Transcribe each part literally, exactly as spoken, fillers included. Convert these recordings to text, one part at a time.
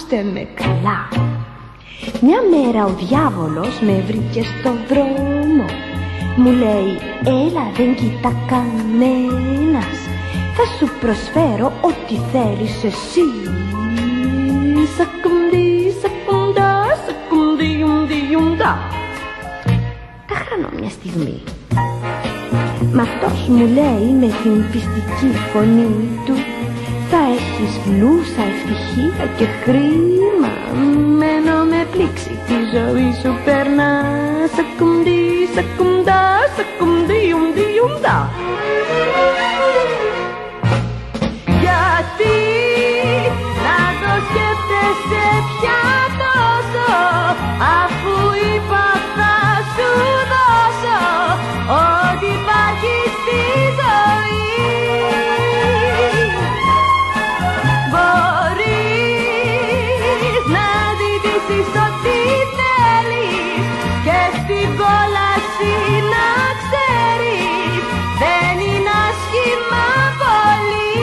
ακούστε με καλά. Μια μέρα ο διάβολος με βρήκε στο δρόμο. Μου λέει, έλα δεν κοιτά κανένας, θα σου προσφέρω ό,τι θέλεις εσύ. Σακουμδί, σακουμδά, σακουμδί, ουμδί, ουμδά. Τα χρανώ μια στιγμή. Μ' αυτός μου λέει με την πιστική φωνή του, θα έχεις φλούσα, ευτυχία και χρήμα. Μένω με πλήξη, τη ζωή σου περνά. Σακουμδί, σακουμδά, σακουμδί, ουμδί, ουμδά. Γιατί να το σκέφτεσαι πια τόσο, αφού είπα θα σου δώσω ό,τι υπάρχει στη ζωή. Μπορείς να ζητήσεις ό,τι θέλεις και στην κόλαση να ξέρεις δεν είναι άσχημα πολύ.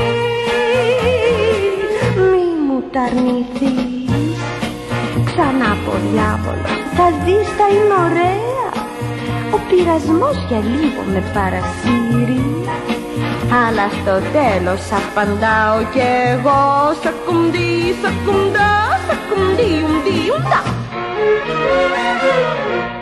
Μη μου τ' αρνηθείς, ξανά από διάβολος, θα δεις θα είναι ωραία. Ο πειρασμός για λίγο με παρασύρει, αλλά στο τέλος απαντάω κι εγώ. Σακουμδί, σακουμδά, σακουμδί, ουμδί, ουμδά.